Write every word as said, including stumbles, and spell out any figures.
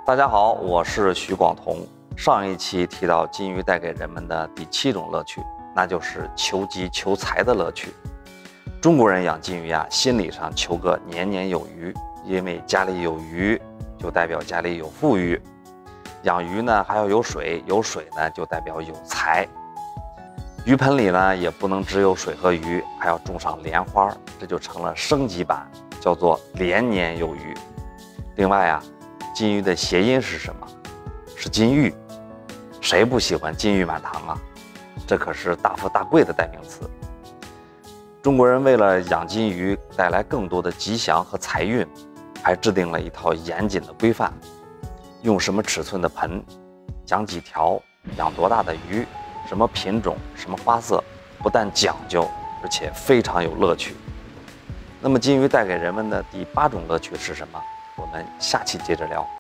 大家好，我是徐广彤。上一期提到金鱼带给人们的第七种乐趣，那就是求吉求财的乐趣。中国人养金鱼呀，心理上求个年年有余，因为家里有鱼，就代表家里有富裕。养鱼呢还要有水，有水呢就代表有财。鱼盆里呢也不能只有水和鱼，还要种上莲花，这就成了升级版，叫做连年有余。另外啊，金鱼的谐音是什么？是金玉。谁不喜欢金玉满堂啊？这可是大富大贵的代名词。中国人为了养金鱼带来更多的吉祥和财运，还制定了一套严谨的规范。用什么尺寸的盆，养几条，养多大的鱼，什么品种，什么花色，不但讲究，而且非常有乐趣。那么金鱼带给人们的第八种乐趣是什么？我们下期接着聊。